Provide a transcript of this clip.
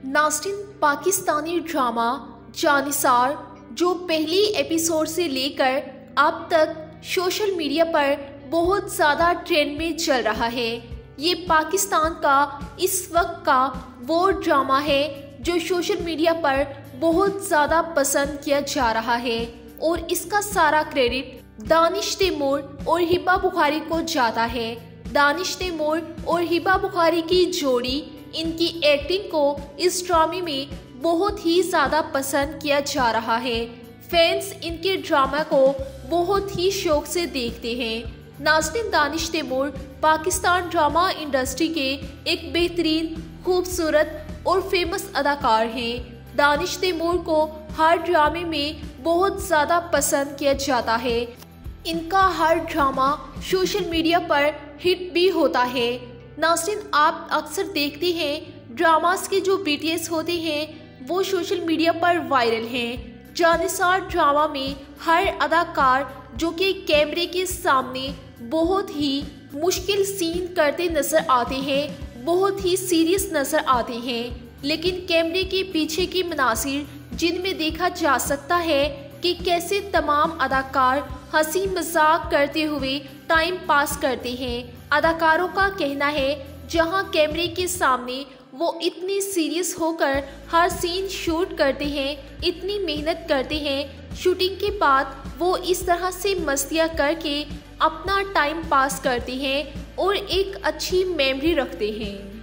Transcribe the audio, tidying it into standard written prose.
नास्टिन Pakistani drama Jannisar जो पहली episode से लेकर अब तक सोशल मीडिया पर बहुत ज़्यादा ट्रेंड में चल रहा है। ये पाकिस्तान का इस वक्त का वो ड्रामा है जो सोशल मीडिया पर बहुत ज़्यादा पसंद किया जा रहा है और इसका सारा क्रेडिट दानिश तैमूर और हिबा बुखारी को जाता है। दानिश तैमूर और हिबा बुखारी की जोड़ी, इनकी एक्टिंग को इस ड्रामे में बहुत ही ज़्यादा पसंद किया जा रहा है। फैंस इनके ड्रामा को बहुत ही शौक से देखते हैं। नास्टिन दानिश तैमूर पाकिस्तान ड्रामा इंडस्ट्री के एक बेहतरीन, खूबसूरत और फेमस अदाकार हैं। दानिश तैमूर को हर ड्रामे में बहुत ज़्यादा पसंद किया जाता है। इनका हर ड्रामा सोशल मीडिया पर हिट भी होता है। नास्टिन, आप अक्सर देखते हैं ड्रामास के जो BTS होते हैं वो सोशल मीडिया पर वायरल हैं। जानिसार ड्रामा में हर अदाकार जो कि कैमरे के सामने बहुत ही मुश्किल सीन करते नजर आते हैं, बहुत ही सीरियस नजर आते हैं, लेकिन कैमरे के पीछे की मनासिर जिनमें देखा जा सकता है कि कैसे तमाम अदाकार हंसी मजाक करते हुए टाइम पास करते हैं। अदाकारों का कहना है जहां कैमरे के सामने वो इतनी सीरियस होकर हर सीन शूट करते हैं, इतनी मेहनत करते हैं, शूटिंग के बाद वो इस तरह से मस्तियाँ करके अपना टाइम पास करते हैं और एक अच्छी मेमोरी रखते हैं।